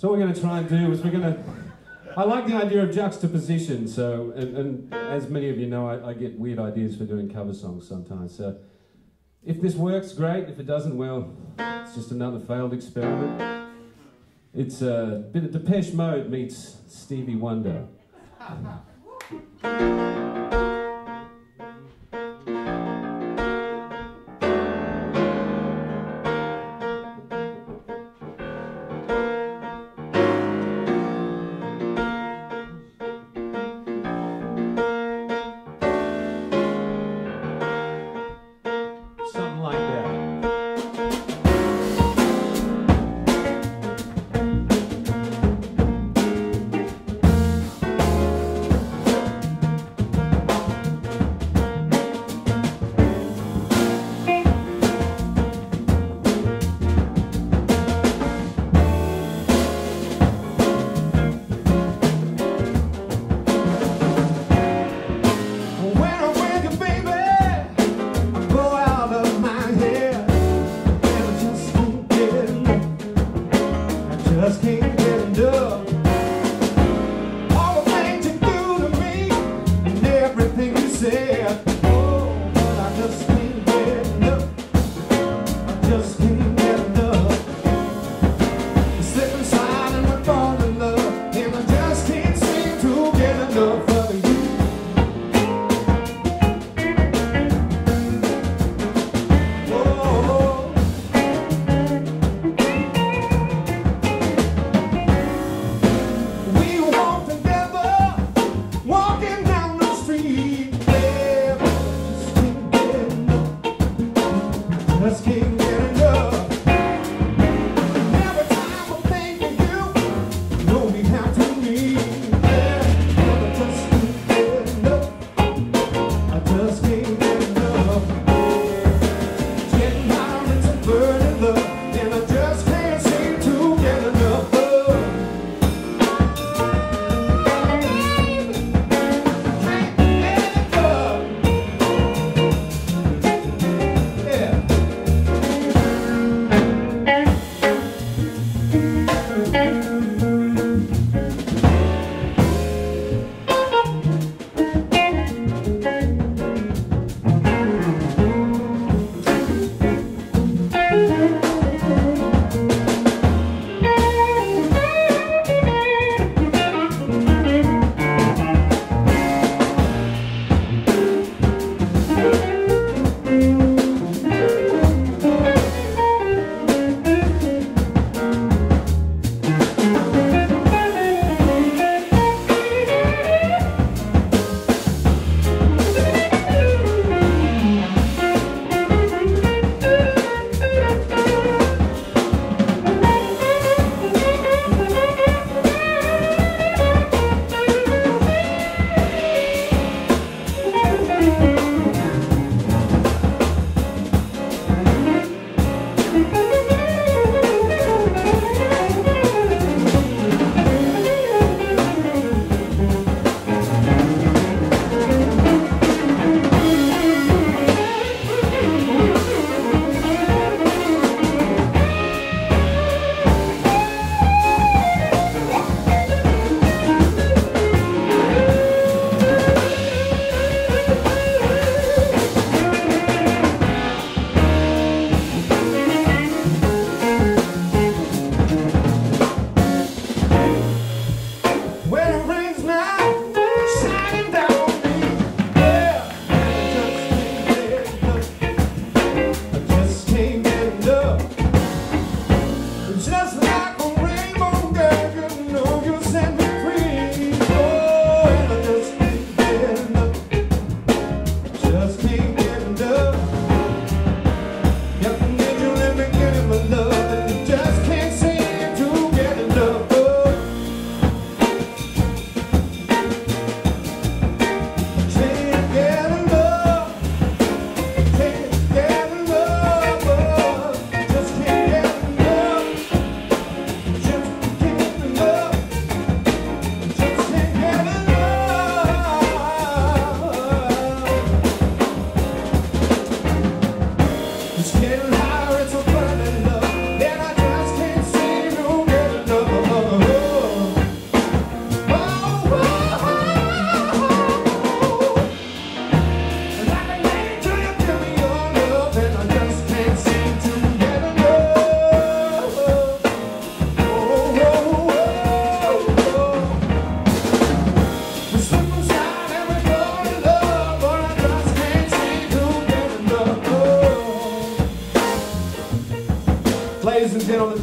So what we're going to try and do is I like the idea of juxtaposition, so, and as many of you know, I get weird ideas for doing cover songs sometimes, so if this works, great. If it doesn't, well, it's just another failed experiment. It's a bit of Depeche Mode meets Stevie Wonder.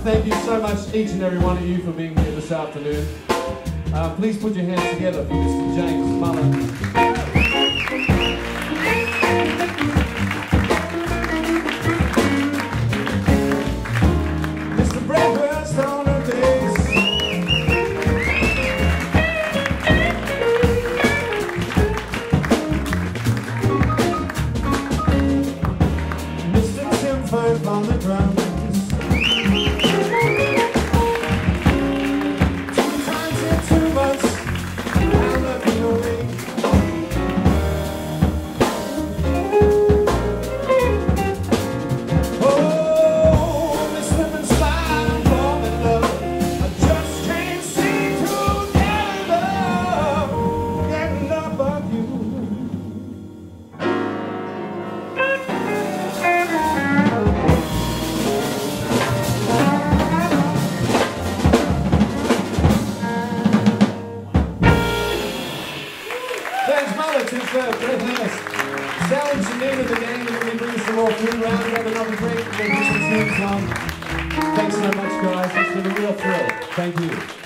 thank you so much, each and every one of you, for being here this afternoon. Please put your hands together for Mr. James Muller. On the drums, 2 times in 2 months, I'm looking away. Oh, this living slide, I'm falling in love. I just can't seem to get enough of you. James Muller, two-thirds, Red Hirst. Sal and Janine of the gang, and then we bring some more food around, grab another drink, and then this is on. Thanks so much, guys. It's been a real thrill. Thank you.